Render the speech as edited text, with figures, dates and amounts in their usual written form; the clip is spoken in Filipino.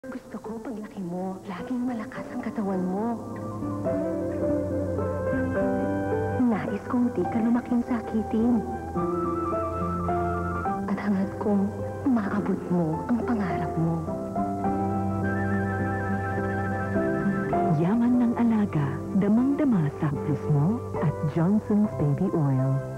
Gusto ko paglaki mo, laging malakas ang katawan mo. Nais kong di ka lumaking sakitin. At hangad kong maabot mo ang pangarap mo. Yaman ng alaga, damang-dama sa plus mo at Johnson's Baby Oil.